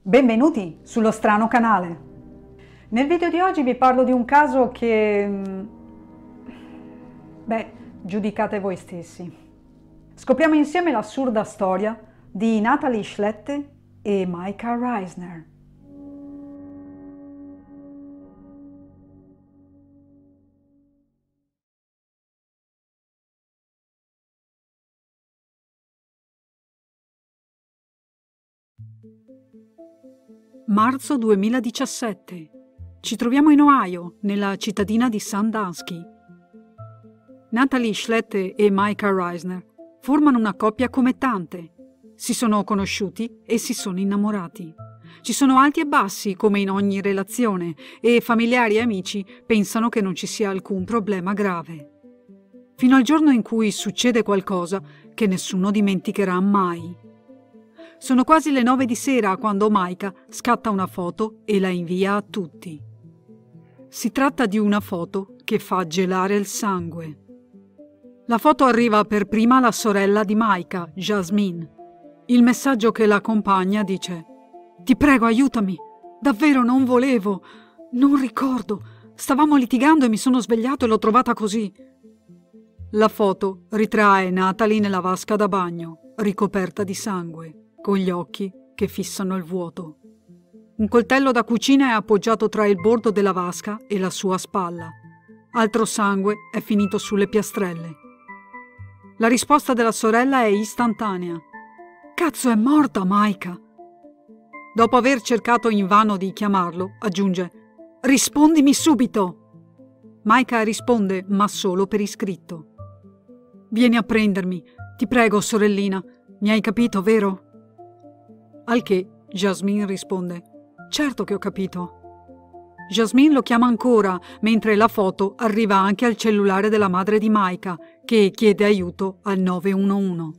Benvenuti sullo strano canale. Nel video di oggi vi parlo di un caso che... giudicate voi stessi. Scopriamo insieme l'assurda storia di Natalie Schlette e Micah Reisner. Marzo 2017. Ci troviamo in Ohio, nella cittadina di Sandusky. Natalie Schlette e Micah Reisner formano una coppia come tante. Si sono conosciuti e si sono innamorati. Ci sono alti e bassi, come in ogni relazione, e familiari e amici pensano che non ci sia alcun problema grave. Fino al giorno in cui succede qualcosa che nessuno dimenticherà mai. Sono quasi le 9 di sera quando Micah scatta una foto e la invia a tutti. Si tratta di una foto che fa gelare il sangue. La foto arriva per prima alla sorella di Micah, Jasmine. Il messaggio che l'accompagna dice: «Ti prego, aiutami! Davvero non volevo! Non ricordo! Stavamo litigando e mi sono svegliato e l'ho trovata così!» La foto ritrae Natalie nella vasca da bagno, ricoperta di sangue, con gli occhi che fissano il vuoto. Un coltello da cucina è appoggiato tra il bordo della vasca e la sua spalla. Altro sangue è finito sulle piastrelle. La risposta della sorella è istantanea. «Cazzo, è morta, Micah!» Dopo aver cercato invano di chiamarlo, aggiunge: «Rispondimi subito!» Micah risponde, ma solo per iscritto. «Vieni a prendermi, ti prego, sorellina, mi hai capito, vero?» Al che Jasmine risponde: «Certo che ho capito». Jasmine lo chiama ancora, mentre la foto arriva anche al cellulare della madre di Micah, che chiede aiuto al 911.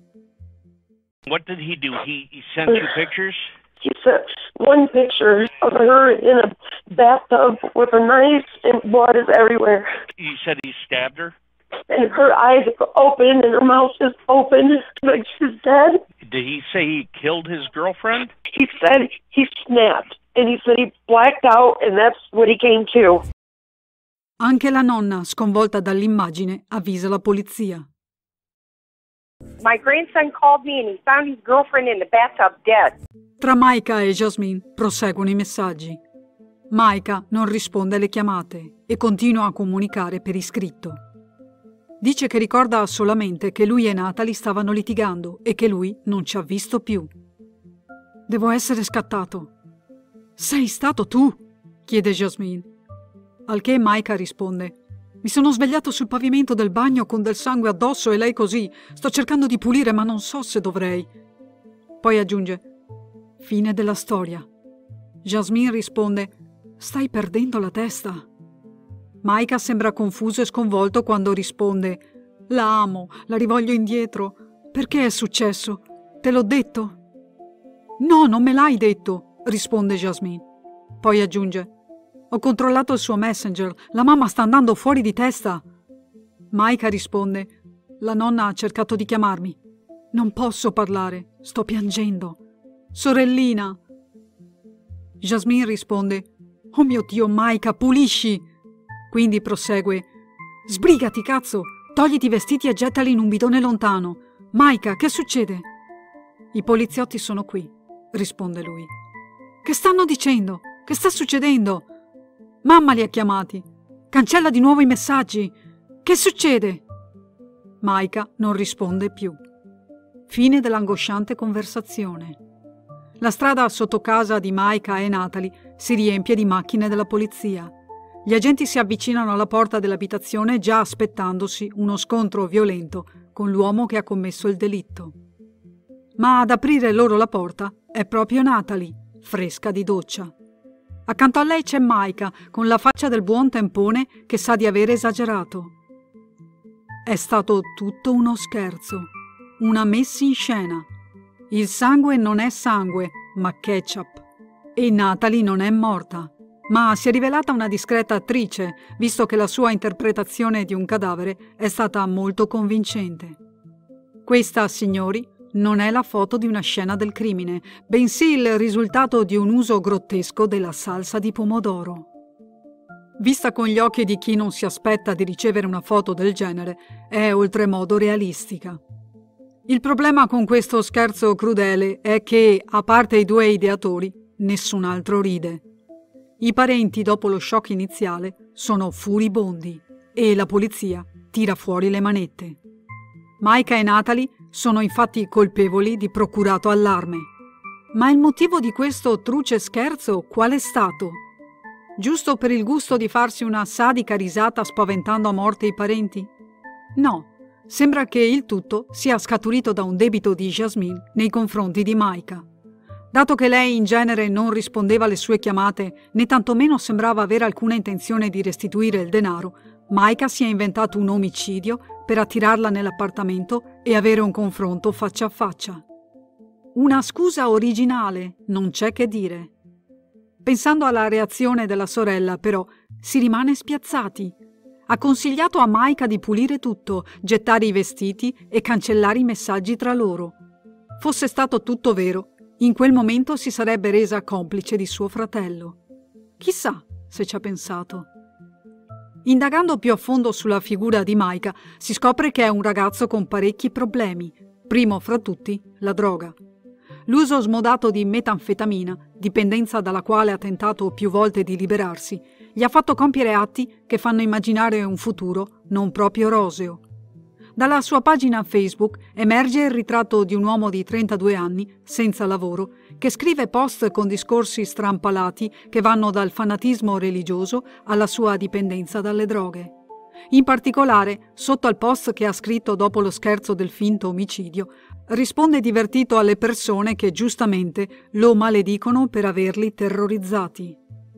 What did he do? He sent you pictures? He sent one picture of her in a bathtub with a knife and blood is everywhere. You said he stabbed her? And her eyes are open and her mouth is open, like she's dead. Did he say he killed his girlfriend? He said he snapped, and he said he blacked out, and that's what he came to. Anche la nonna, sconvolta dall'immagine, avvisa la polizia. My grandson called me and he found his girlfriend in the bathtub dead. Tra Micah e Jasmine proseguono i messaggi. Micah non risponde alle chiamate e continua a comunicare per iscritto. Dice che ricorda solamente che lui e Natalie stavano litigando e che lui non ci ha visto più. «Devo essere scattato». «Sei stato tu?» chiede Jasmine. Al che Micah risponde: «Mi sono svegliato sul pavimento del bagno con del sangue addosso e lei così. Sto cercando di pulire ma non so se dovrei». Poi aggiunge: «Fine della storia». Jasmine risponde: «Stai perdendo la testa». Micah sembra confuso e sconvolto quando risponde: «La amo, la rivoglio indietro. Perché è successo? Te l'ho detto?» «No, non me l'hai detto», risponde Jasmine. Poi aggiunge: «Ho controllato il suo messenger, la mamma sta andando fuori di testa». Micah risponde: «La nonna ha cercato di chiamarmi. Non posso parlare, sto piangendo. Sorellina». Jasmine risponde: «Oh mio Dio, Micah, pulisci!» Quindi prosegue: «Sbrigati, cazzo! Togliti i vestiti e gettali in un bidone lontano. Micah, che succede?» «I poliziotti sono qui», risponde lui. «Che stanno dicendo? Che sta succedendo?» «Mamma li ha chiamati. Cancella di nuovo i messaggi. Che succede?» Micah non risponde più. Fine dell'angosciante conversazione. La strada sotto casa di Micah e Natalie si riempie di macchine della polizia. Gli agenti si avvicinano alla porta dell'abitazione già aspettandosi uno scontro violento con l'uomo che ha commesso il delitto. Ma ad aprire loro la porta è proprio Natalie, fresca di doccia. Accanto a lei c'è Micah, con la faccia del buon tempone che sa di aver esagerato. È stato tutto uno scherzo, una messa in scena. Il sangue non è sangue, ma ketchup. E Natalie non è morta, ma si è rivelata una discreta attrice, visto che la sua interpretazione di un cadavere è stata molto convincente. Questa, signori, non è la foto di una scena del crimine, bensì il risultato di un uso grottesco della salsa di pomodoro. Vista con gli occhi di chi non si aspetta di ricevere una foto del genere, è oltremodo realistica. Il problema con questo scherzo crudele è che, a parte i due ideatori, nessun altro ride. I parenti, dopo lo shock iniziale, sono furibondi e la polizia tira fuori le manette. Micah e Natalie sono infatti colpevoli di procurato allarme. Ma il motivo di questo truce scherzo qual è stato? Giusto per il gusto di farsi una sadica risata spaventando a morte i parenti? No, sembra che il tutto sia scaturito da un debito di Jasmine nei confronti di Micah. Dato che lei in genere non rispondeva alle sue chiamate, né tantomeno sembrava avere alcuna intenzione di restituire il denaro, Micah si è inventato un omicidio per attirarla nell'appartamento e avere un confronto faccia a faccia. Una scusa originale, non c'è che dire. Pensando alla reazione della sorella, però, si rimane spiazzati. Ha consigliato a Micah di pulire tutto, gettare i vestiti e cancellare i messaggi tra loro. Fosse stato tutto vero, in quel momento si sarebbe resa complice di suo fratello. Chissà se ci ha pensato. Indagando più a fondo sulla figura di Micah, si scopre che è un ragazzo con parecchi problemi, primo fra tutti la droga. L'uso smodato di metanfetamina, dipendenza dalla quale ha tentato più volte di liberarsi, gli ha fatto compiere atti che fanno immaginare un futuro non proprio roseo. Dalla sua pagina Facebook emerge il ritratto di un uomo di 32 anni, senza lavoro, che scrive post con discorsi strampalati che vanno dal fanatismo religioso alla sua dipendenza dalle droghe. In particolare, sotto al post che ha scritto dopo lo scherzo del finto omicidio, risponde divertito alle persone che giustamente lo maledicono per averli terrorizzati.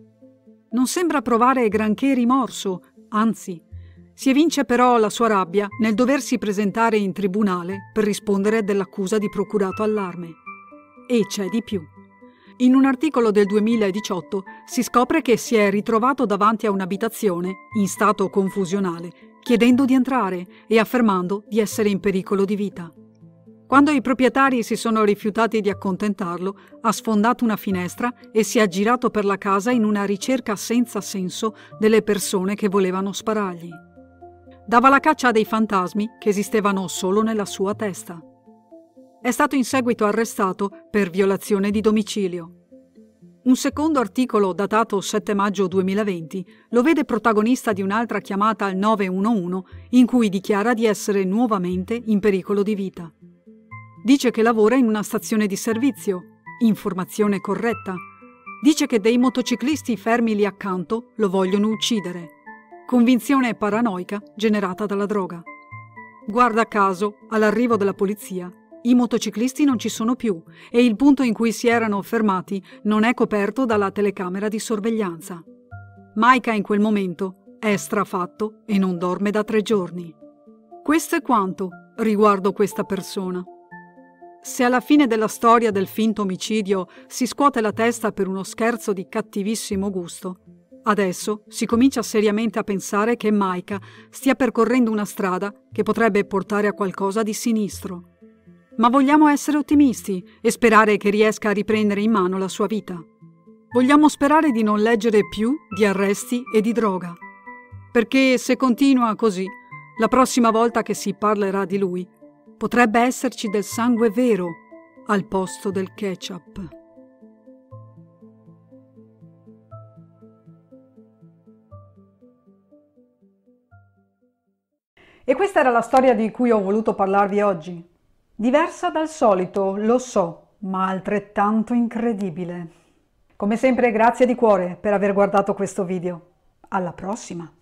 Non sembra provare granché rimorso, anzi, si evince però la sua rabbia nel doversi presentare in tribunale per rispondere dell'accusa di procurato allarme. E c'è di più. In un articolo del 2018 si scopre che si è ritrovato davanti a un'abitazione in stato confusionale, chiedendo di entrare e affermando di essere in pericolo di vita. Quando i proprietari si sono rifiutati di accontentarlo, ha sfondato una finestra e si è aggirato per la casa in una ricerca senza senso delle persone che volevano sparargli. Dava la caccia a dei fantasmi che esistevano solo nella sua testa. È stato in seguito arrestato per violazione di domicilio. Un secondo articolo datato 7 maggio 2020 lo vede protagonista di un'altra chiamata al 911 in cui dichiara di essere nuovamente in pericolo di vita. Dice che lavora in una stazione di servizio, informazione corretta. Dice che dei motociclisti fermi lì accanto lo vogliono uccidere. Convinzione paranoica generata dalla droga. Guarda caso, all'arrivo della polizia, i motociclisti non ci sono più e il punto in cui si erano fermati non è coperto dalla telecamera di sorveglianza. Micah in quel momento è strafatto e non dorme da 3 giorni. Questo è quanto riguardo questa persona. Se alla fine della storia del finto omicidio si scuote la testa per uno scherzo di cattivissimo gusto, adesso si comincia seriamente a pensare che Micah stia percorrendo una strada che potrebbe portare a qualcosa di sinistro. Ma vogliamo essere ottimisti e sperare che riesca a riprendere in mano la sua vita. Vogliamo sperare di non leggere più di arresti e di droga. Perché se continua così, la prossima volta che si parlerà di lui, potrebbe esserci del sangue vero al posto del ketchup. E questa era la storia di cui ho voluto parlarvi oggi. Diversa dal solito, lo so, ma altrettanto incredibile. Come sempre, grazie di cuore per aver guardato questo video. Alla prossima!